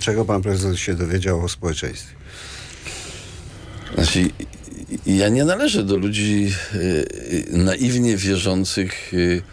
czego pan prezydent się dowiedział o społeczeństwie? Znaczy, ja nie należę do ludzi naiwnie wierzących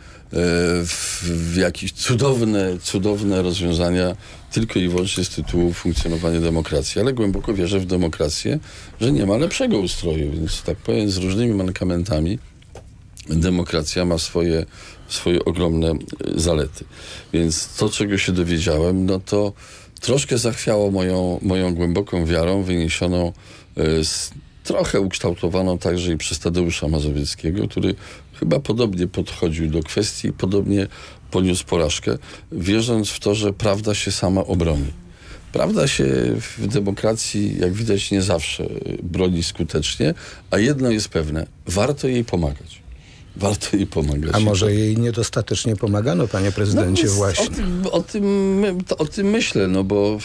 w jakieś cudowne rozwiązania tylko i wyłącznie z tytułu funkcjonowania demokracji, ale głęboko wierzę w demokrację, że nie ma lepszego ustroju, więc tak powiem, z różnymi mankamentami demokracja ma swoje ogromne zalety. Więc to, czego się dowiedziałem, no to troszkę zachwiało moją głęboką wiarą, wyniesioną trochę ukształtowaną także i przez Tadeusza Mazowieckiego, który chyba podobnie podchodził do kwestii, podobnie poniósł porażkę, wierząc w to, że prawda się sama obroni. Prawda się w demokracji, jak widać, nie zawsze broni skutecznie, a jedno jest pewne, warto jej pomagać. Warto jej pomagać. A może jej niedostatecznie pomagano, panie prezydencie, właśnie? O tym myślę, no bo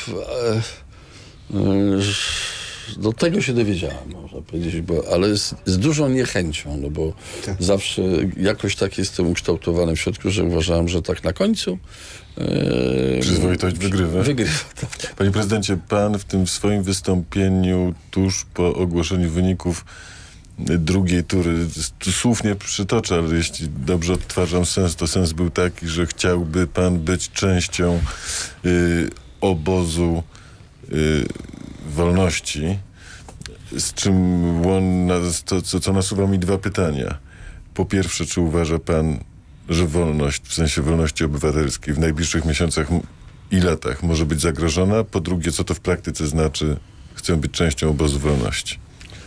do tego się dowiedziałem, można powiedzieć, ale z dużą niechęcią, no bo zawsze jakoś tak jestem ukształtowany w środku, że uważałem, że tak na końcu przyzwoitość wygrywa. Tak. Panie prezydencie, pan w tym swoim wystąpieniu tuż po ogłoszeniu wyników drugiej tury, słów nie przytoczę, ale jeśli dobrze odtwarzam sens, to sens był taki, że chciałby pan być częścią obozu wolności, z czym co nasuwa mi dwa pytania. Po pierwsze, czy uważa pan, że wolność, w sensie wolności obywatelskiej, w najbliższych miesiącach i latach może być zagrożona? Po drugie, co to w praktyce znaczy, chcę być częścią obozu wolności?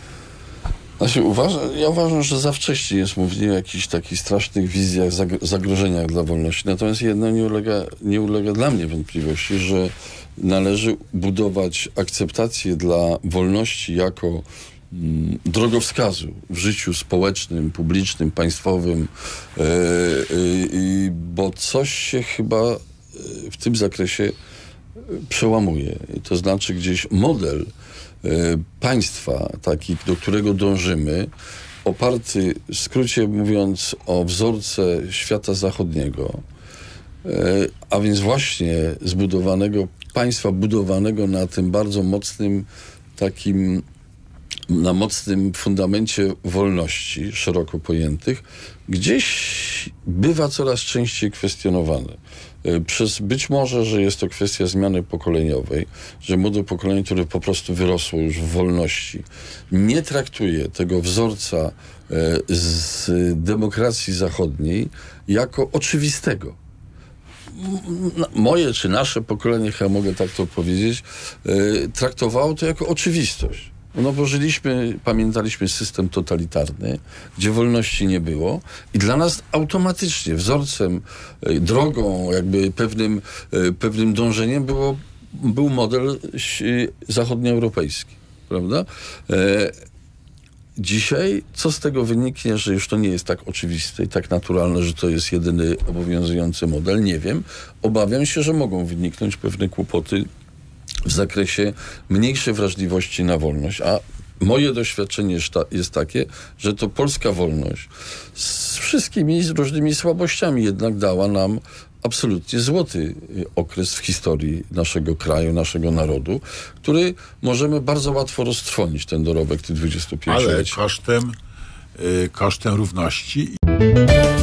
Ja uważam, że za wcześnie jest mówienie o jakichś takich strasznych wizjach, zagrożeniach dla wolności. Natomiast jedno nie ulega dla mnie wątpliwości, że należy budować akceptację dla wolności jako drogowskazu w życiu społecznym, publicznym, państwowym, bo coś się chyba w tym zakresie przełamuje. To znaczy gdzieś model państwa, taki, do którego dążymy, oparty, w skrócie mówiąc, o wzorce świata zachodniego, a więc właśnie zbudowanego państwa, budowanego na tym bardzo mocnym na mocnym fundamencie wolności, szeroko pojętych, gdzieś bywa coraz częściej kwestionowane. Być może, że jest to kwestia zmiany pokoleniowej, że młode pokolenie, które po prostu wyrosło już w wolności, nie traktuje tego wzorca z demokracji zachodniej jako oczywistego. Moje czy nasze pokolenie, chyba mogę tak to powiedzieć, traktowało to jako oczywistość. No bo pamiętaliśmy system totalitarny, gdzie wolności nie było i dla nas automatycznie wzorcem, drogą, jakby pewnym dążeniem był model zachodnioeuropejski, prawda? Dzisiaj, co z tego wyniknie, że już to nie jest tak oczywiste i tak naturalne, że to jest jedyny obowiązujący model? Nie wiem. Obawiam się, że mogą wyniknąć pewne kłopoty w zakresie mniejszej wrażliwości na wolność. A moje doświadczenie jest takie, że to polska wolność z wszystkimi różnymi słabościami jednak dała nam absolutnie złoty okres w historii naszego kraju, naszego narodu, który możemy bardzo łatwo roztrwonić, ten dorobek tych 25 lat. Ale kosztem równości.